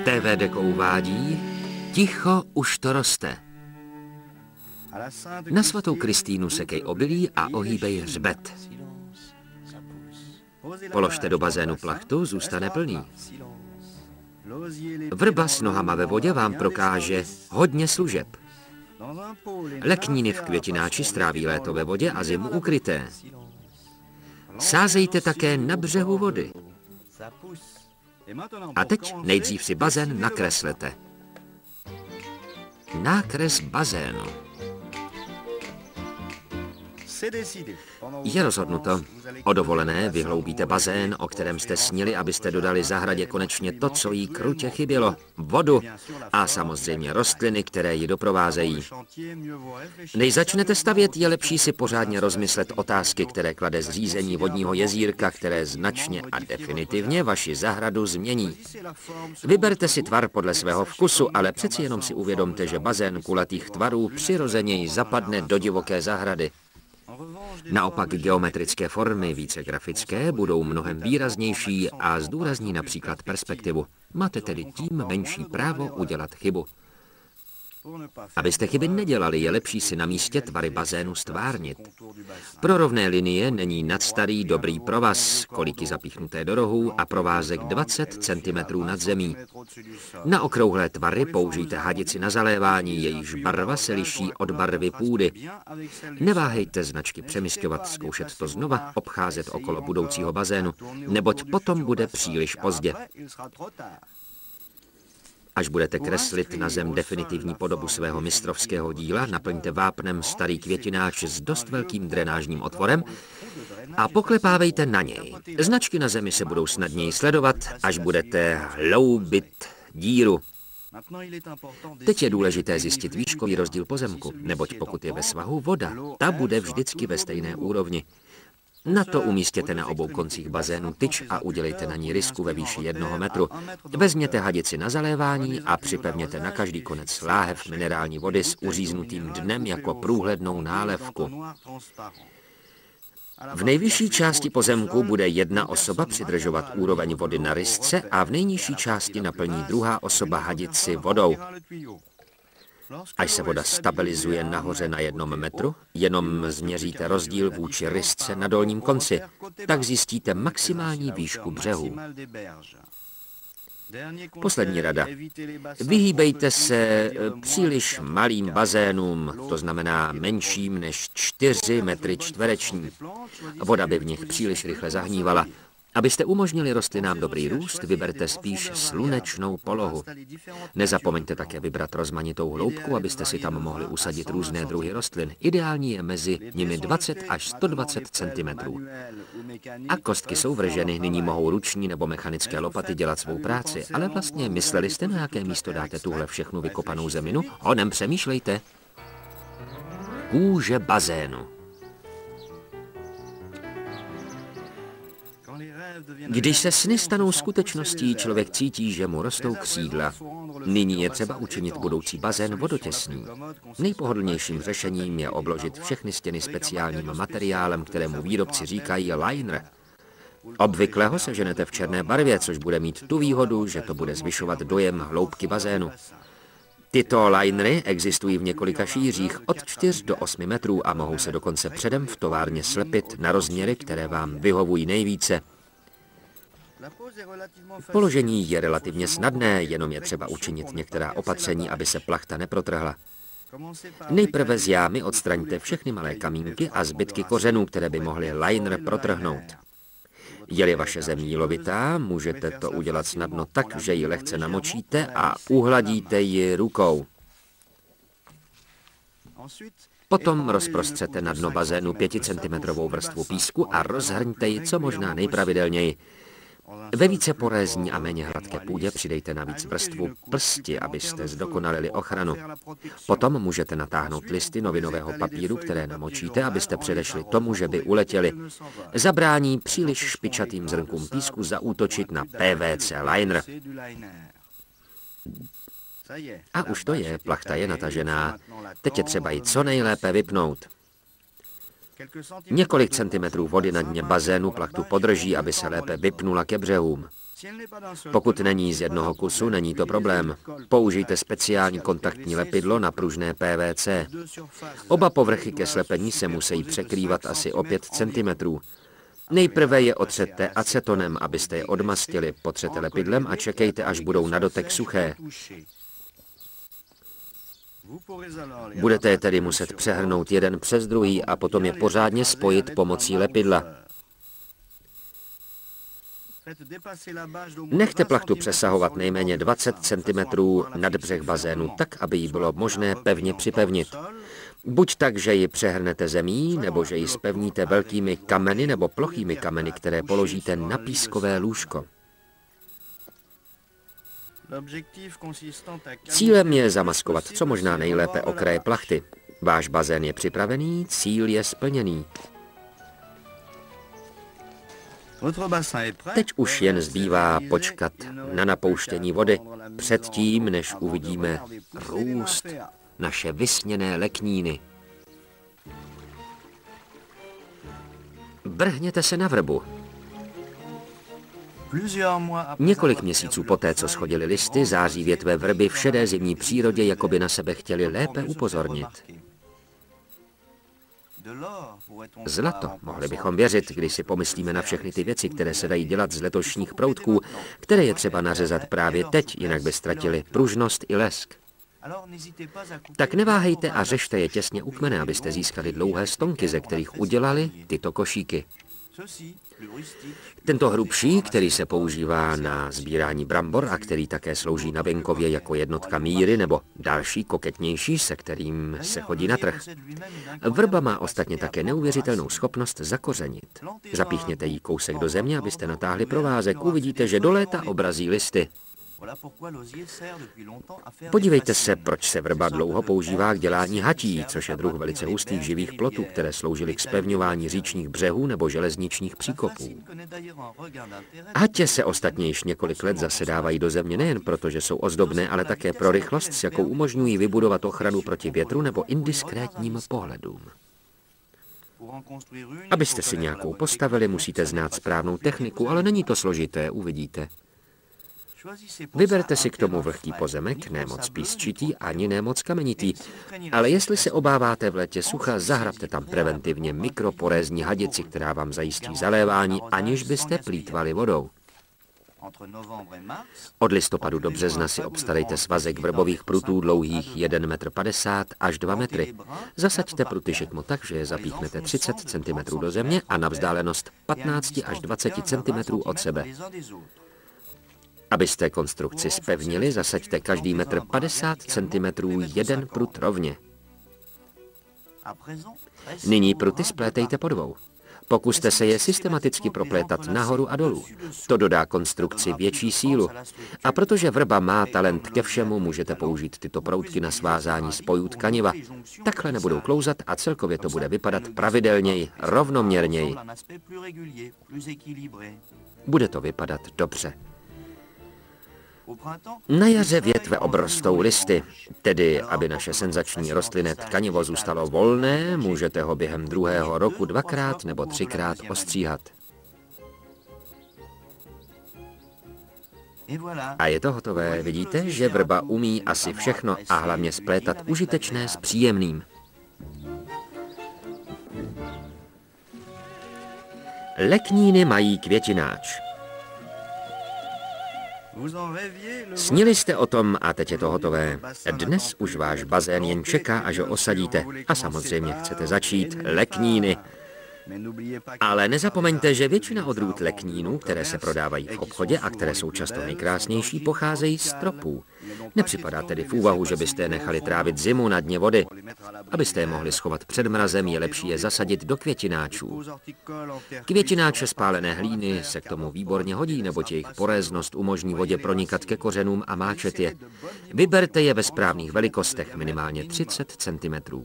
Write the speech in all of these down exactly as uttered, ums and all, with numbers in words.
T V Deko uvádí Ticho, už to roste. Na svatou Kristýnu sekej obilí a ohýbej hřbet. Položte do bazénu plachtu, zůstane plný. Vrba s nohama ve vodě vám prokáže hodně služeb. Lekníny v květináči stráví léto ve vodě a zimu ukryté. Sázejte také na břehu vody. A teď nejdřív si bazén nakreslete. Nákres bazénu. Je rozhodnuto. O dovolené vyhloubíte bazén, o kterém jste snili, abyste dodali zahradě konečně to, co jí krutě chybělo. Vodu a samozřejmě rostliny, které ji doprovázejí. Než začnete stavět, je lepší si pořádně rozmyslet otázky, které klade zřízení vodního jezírka, které značně a definitivně vaši zahradu změní. Vyberte si tvar podle svého vkusu, ale přeci jenom si uvědomte, že bazén kulatých tvarů přirozeněji zapadne do divoké zahrady. Naopak geometrické formy, více grafické, budou mnohem výraznější a zdůrazní například perspektivu. Máte tedy tím menší právo udělat chybu. Abyste chyby nedělali, je lepší si na místě tvary bazénu stvárnit. Pro rovné linie není nadstarý dobrý provaz, koliky zapíchnuté do rohů a provázek dvacet centimetrů nad zemí. Na okrouhlé tvary použijte hadici na zalévání, jejíž barva se liší od barvy půdy. Neváhejte značky přemisťovat, zkoušet to znova, obcházet okolo budoucího bazénu, neboť potom bude příliš pozdě. Až budete kreslit na zem definitivní podobu svého mistrovského díla, naplňte vápnem starý květináč s dost velkým drenážním otvorem a poklepávejte na něj. Značky na zemi se budou snadněji sledovat, až budete hloubit díru. Teď je důležité zjistit výškový rozdíl pozemku, neboť pokud je ve svahu voda, ta bude vždycky ve stejné úrovni. Na to umístěte na obou koncích bazénu tyč a udělejte na ní rysku ve výši jednoho metru. Vezměte hadici na zalévání a připevněte na každý konec láhev minerální vody s uříznutým dnem jako průhlednou nálévku. V nejvyšší části pozemku bude jedna osoba přidržovat úroveň vody na rysce a v nejnižší části naplní druhá osoba hadici vodou. Až se voda stabilizuje nahoře na jednom metru, jenom změříte rozdíl vůči rysce na dolním konci, tak zjistíte maximální výšku břehů. Poslední rada. Vyhýbejte se příliš malým bazénům, to znamená menším než čtyři metry čtvereční. Voda by v nich příliš rychle zahnívala. Abyste umožnili rostlinám dobrý růst, vyberte spíš slunečnou polohu. Nezapomeňte také vybrat rozmanitou hloubku, abyste si tam mohli usadit různé druhy rostlin. Ideální je mezi nimi dvacet až sto dvacet centimetrů. A kostky jsou vrženy, nyní mohou ruční nebo mechanické lopaty dělat svou práci, ale vlastně mysleli jste, na jaké místo dáte tuhle všechnu vykopanou zeminu? Honem přemýšlejte. Kůže bazénu. Když se sny stanou skutečností, člověk cítí, že mu rostou křídla. Nyní je třeba učinit budoucí bazén vodotěsný. Nejpohodlnějším řešením je obložit všechny stěny speciálním materiálem, kterému výrobci říkají liner. Obvykle ho seženete v černé barvě, což bude mít tu výhodu, že to bude zvyšovat dojem hloubky bazénu. Tyto linery existují v několika šířích od čtyř do osmi metrů a mohou se dokonce předem v továrně slepit na rozměry, které vám vyhovují nejvíce. Položení je relativně snadné, jenom je třeba učinit některá opatření, aby se plachta neprotrhla. Nejprve z jámy odstraňte všechny malé kamínky a zbytky kořenů, které by mohly liner protrhnout. Je-li vaše zem jílovitá, můžete to udělat snadno tak, že ji lehce namočíte a uhladíte ji rukou. Potom rozprostřete na dno bazénu pěticentimetrovou vrstvu písku a rozhrňte ji co možná nejpravidelněji. Ve více porézní a méně hladké půdě přidejte navíc vrstvu plsti, abyste zdokonalili ochranu. Potom můžete natáhnout listy novinového papíru, které namočíte, abyste předešli tomu, že by uletěli. Zabrání příliš špičatým zrnkům písku zaútočit na P V C liner. A už to je, plachta je natažená. Teď je třeba ji co nejlépe vypnout. Několik centimetrů vody na dně bazénu plachtu podrží, aby se lépe vypnula ke břehům. Pokud není z jednoho kusu, není to problém. Použijte speciální kontaktní lepidlo na pružné P V C. Oba povrchy ke slepení se musí překrývat asi o pět centimetrů. Nejprve je otřete acetonem, abyste je odmastili, potřete lepidlem a čekejte, až budou na dotek suché. Budete je tedy muset přehrnout jeden přes druhý a potom je pořádně spojit pomocí lepidla. Nechte plachtu přesahovat nejméně dvacet centimetrů nad břeh bazénu, tak, aby ji bylo možné pevně připevnit. Buď tak, že ji přehrnete zemí, nebo že ji spevníte velkými kameny nebo plochými kameny, které položíte na pískové lůžko. Cílem je zamaskovat co možná nejlépe okraje plachty. Váš bazén je připravený, cíl je splněný. Teď už jen zbývá počkat na napouštění vody, předtím, než uvidíme růst naše vysněné lekníny. Vrhněte se na vrbu. Několik měsíců poté, co schodily listy, září větve vrby v šedé zimní přírodě, jako by na sebe chtěli lépe upozornit. Zlato, mohli bychom věřit, když si pomyslíme na všechny ty věci, které se dají dělat z letošních proutků, které je třeba nařezat právě teď, jinak by ztratili pružnost i lesk. Tak neváhejte a řešte je těsně u kmene, abyste získali dlouhé stonky, ze kterých udělali tyto košíky. Tento hrubší, který se používá na sbírání brambor a který také slouží na venkově jako jednotka míry, nebo další koketnější, se kterým se chodí na trh. Vrba má ostatně také neuvěřitelnou schopnost zakořenit. Zapíchněte jí kousek do země, abyste natáhli provázek. Uvidíte, že do léta obrazí listy. Podívejte se, proč se vrba dlouho používá k dělání hatí, což je druh velice hustých živých plotů, které sloužily k zpevňování říčních břehů nebo železničních příkopů. Hatě se ostatně již několik let zasedávají do země nejen proto, že jsou ozdobné, ale také pro rychlost, s jakou umožňují vybudovat ochranu proti větru nebo indiskrétním pohledům. Abyste si nějakou postavili, musíte znát správnou techniku, ale není to složité, uvidíte. Vyberte si k tomu vlhký pozemek, ne moc písčitý ani ne moc kamenitý, ale jestli se obáváte v létě sucha, zahrabte tam preventivně mikroporézní hadici, která vám zajistí zalévání, aniž byste plýtvali vodou. Od listopadu do března si obstarejte svazek vrbových prutů dlouhých jeden metr padesát až dva metry. Zasaďte pruty šikmo tak, že je zapíchnete třicet centimetrů do země a na vzdálenost patnáct až dvacet centimetrů od sebe. Abyste konstrukci zpevnili, zasaďte každý metr padesát centimetrů jeden prut rovně. Nyní pruty splétejte po dvou. Pokuste se je systematicky proplétat nahoru a dolů. To dodá konstrukci větší sílu. A protože vrba má talent ke všemu, můžete použít tyto proutky na svázání spojů tkaniva. Takhle nebudou klouzat a celkově to bude vypadat pravidelněji, rovnoměrněji. Bude to vypadat dobře. Na jaře větve obrostou listy, tedy aby naše senzační rostlinné tkanivo zůstalo volné, můžete ho během druhého roku dvakrát nebo třikrát ostříhat. A je to hotové, vidíte, že vrba umí asi všechno a hlavně splétat užitečné s příjemným. Lekníny mají květináč. Snili jste o tom a teď je to hotové. Dnes už váš bazén jen čeká, až ho osadíte. A samozřejmě chcete začít lekníny. Ale nezapomeňte, že většina odrůd leknínů, které se prodávají v obchodě a které jsou často nejkrásnější, pocházejí z tropů. Nepřipadá tedy v úvahu, že byste je nechali trávit zimu na dně vody. Abyste je mohli schovat před mrazem, je lepší je zasadit do květináčů. Květináče z pálené hlíny se k tomu výborně hodí, neboť jejich poréznost umožní vodě pronikat ke kořenům a máčet je. Vyberte je ve správných velikostech, minimálně třicet centimetrů.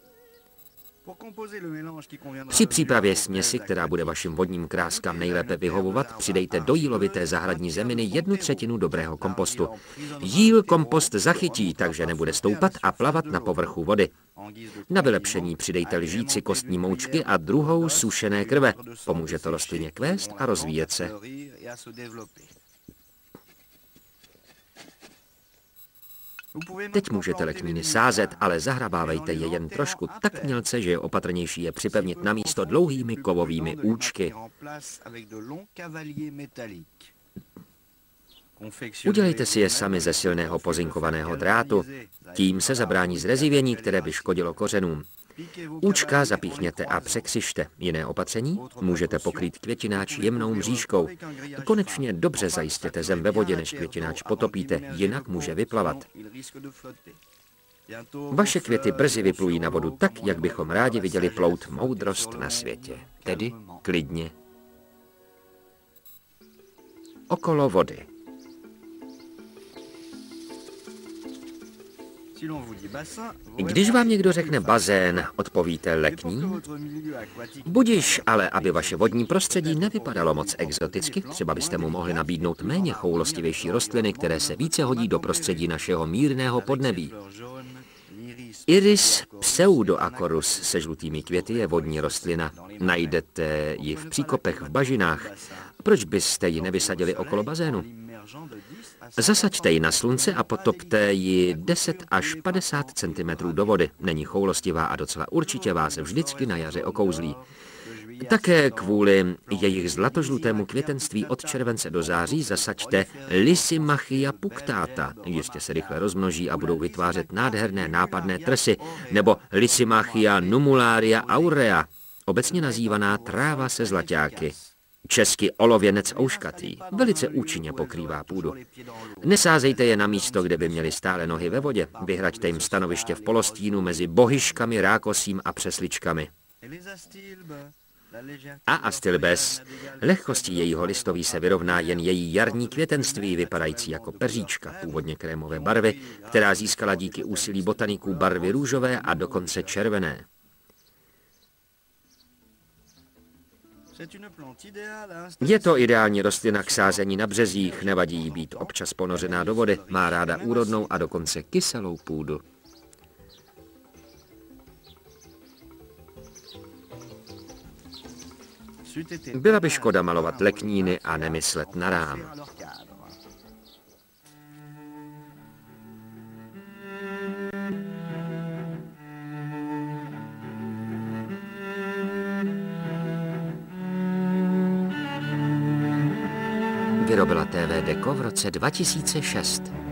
Při přípravě směsi, která bude vašim vodním kráskám nejlépe vyhovovat, přidejte do jílovité zahradní zeminy jednu třetinu dobrého kompostu. Jíl kompost zachytí, takže nebude stoupat a plavat na povrchu vody. Na vylepšení přidejte lžíci kostní moučky a druhou sušené krve. Pomůže to rostlině kvést a rozvíjet se. Teď můžete lekníny sázet, ale zahrabávejte je jen trošku tak mělce, že je opatrnější je připevnit na místo dlouhými kovovými účky. Udělejte si je sami ze silného pozinkovaného drátu, tím se zabrání zrezivění, které by škodilo kořenům. Účka zapíchněte a překřižte. Jiné opatření? Můžete pokrýt květináč jemnou mřížkou. Konečně dobře zajistěte zem ve vodě, než květináč potopíte, jinak může vyplavat. Vaše květy brzy vyplují na vodu tak, jak bychom rádi viděli plout moudrost na světě. Tedy klidně. Okolo vody. Když vám někdo řekne bazén, odpovíte lekní? Budiš, ale aby vaše vodní prostředí nevypadalo moc exoticky, třeba byste mu mohli nabídnout méně choulostivější rostliny, které se více hodí do prostředí našeho mírného podnebí. Iris pseudoacorus se žlutými květy je vodní rostlina. Najdete ji v příkopech v bažinách. Proč byste ji nevysadili okolo bazénu? Zasaďte ji na slunce a potopte ji deset až padesát centimetrů do vody. Není choulostivá a docela určitě vás vždycky na jaře okouzlí. Také kvůli jejich zlatožlutému květenství od července do září zasaďte Lysimachia punctata. Jistě se rychle rozmnoží a budou vytvářet nádherné nápadné trsy. Nebo Lysimachia numularia aurea, obecně nazývaná tráva se zlaťáky. Česky olověnec ouškatý. Velice účinně pokrývá půdu. Nesázejte je na místo, kde by měly stále nohy ve vodě. Vyhraďte jim stanoviště v polostínu mezi bohyškami, rákosím a přesličkami. A astilbes. Lehkostí jejího listoví se vyrovná jen její jarní květenství, vypadající jako peříčka, původně krémové barvy, která získala díky úsilí botaniků barvy růžové a dokonce červené. Je to ideální rostlina k sázení na březích, nevadí jí být občas ponořená do vody, má ráda úrodnou a dokonce kyselou půdu. Byla by škoda malovat lekníny a nemyslet na rám. Vyrobila T V Deko v roce dva tisíce šest.